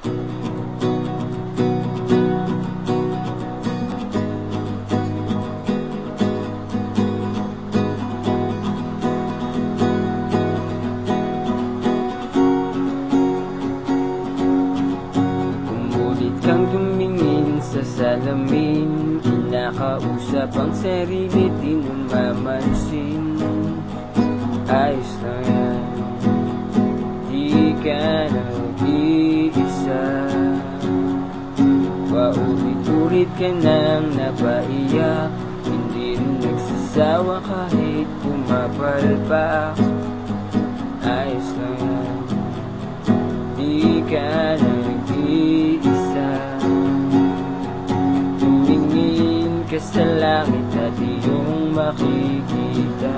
Umulit kang tumingin sa salamin, kinakausap ang sarili, di namamansin. Ayos lang yan, di ka nag-iisa. Paulit-ulit ka nang napaiyak, hindi rin nagsasawa kahit pumapalpak. Ayos lang yan, di ka nag-iisa. Tumingin ka sa langit at iyong makikita.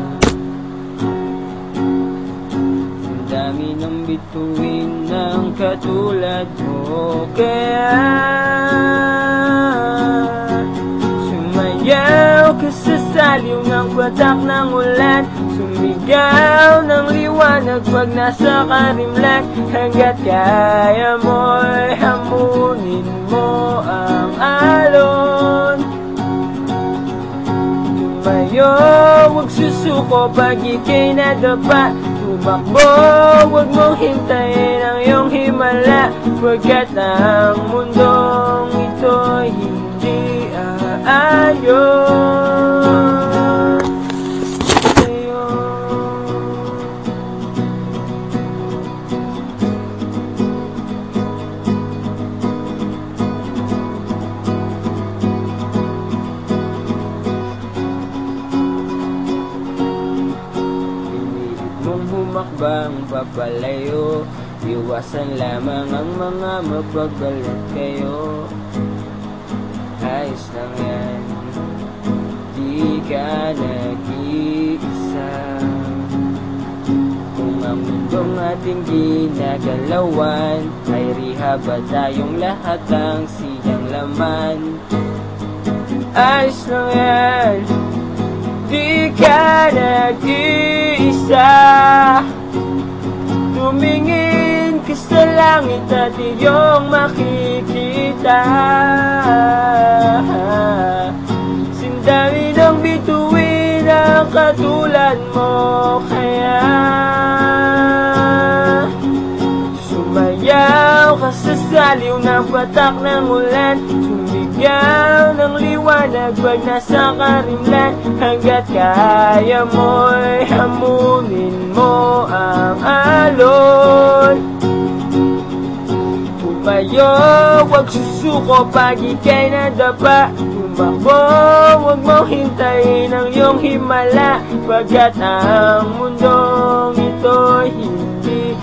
Dami ng bituin ng katulad mo, kaya sumayaw ka sa saliw ng patak ng ulan. Sumigaw ng liwanag pag nasa karimlan. Hanggat kaya mo'y hamunin mo ang alon. Tumayo, huwag susuko pag ika'y nadapa. Tumakbo, huwag mong hintayin ang iyong himala, pagkat ang mundong ito'y hindi aayon sa'yo. Humakbang papalayo, iwasan lamang ang mga mapagbalat kayo. Ayos lang yan, di ka nag-iisa. Kung ang mundong ating ginagalawan ay riha ba tayong lahat ang siyang laman. Ayos lang yan, di ka nag-iisa. Tumingin ka sa langit at iyong makikita. Sindami ng bituin ang katulad mo, kaya sumayaw ka sa saliw ng patak ng ulan. Sumigaw ng liwanag pag nasa karimlan. Hanggat kaya mo'y hamunin mo ang alon. Tumayo, huwag susuko pag ika'y nadapa. Tumakbo, huwag mong hintayin ang iyong himala, pagkat ang mundong ito'y hindi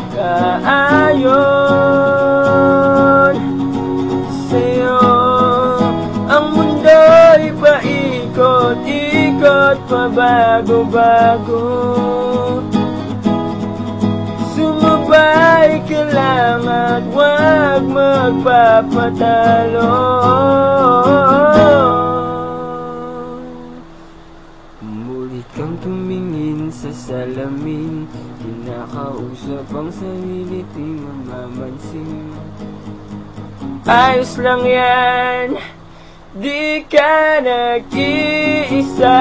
aayon sa'yo. Ang mundo'y paikot-ikot, pabago-bago. Sumabay ka lang at huwag magpapatalo. Umulit kang tumingin sa salamin, kinakausap ang sarili, di mamamansin. Ayos lang yan, di ka nag-iisa.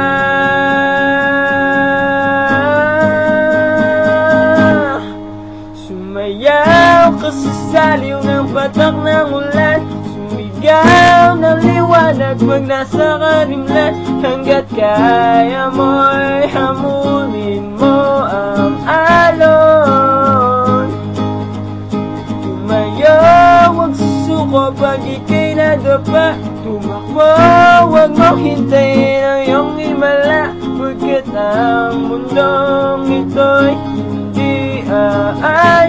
Sumayaw ka sa saliw ng patak ng ulan. Sumigaw ng liwanag pag nasa karimlan. Hanggat kaya mo'y hamunin mo ang alon. Tumayo, huwag susuko pag ika'y nadapa. Tumakbo, huwag mong hintayin ang iyong himala, pagkat ang mundong ito'y hindi aayon.